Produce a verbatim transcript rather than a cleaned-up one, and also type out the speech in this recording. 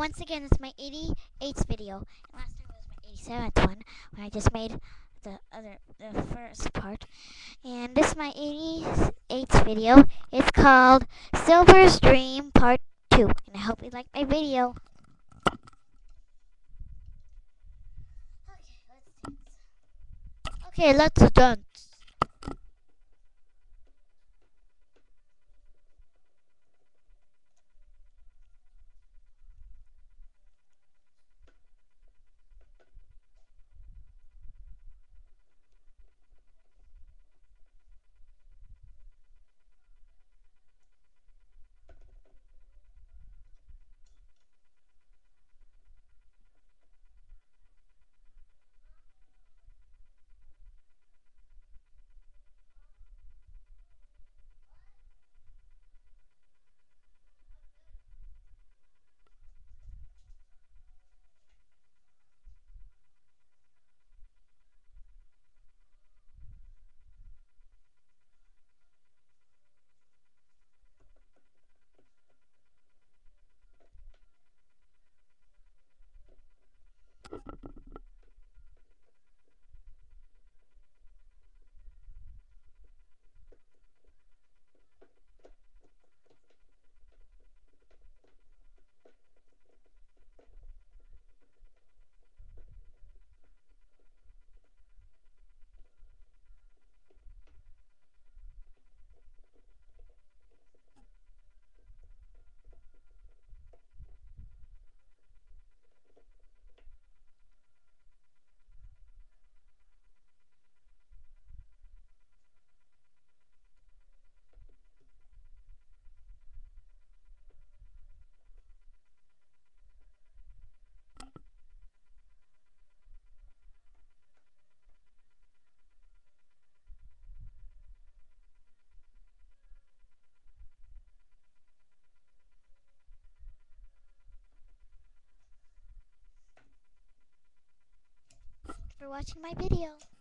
once again, it's my eighty-eighth video. Last time was my eighty-seventh one when I just made the other, the first part. And this is my eighty-eighth video. It's called Silver's Dream Part two. And I hope you like my video. Okay, let's dance. For watching my video.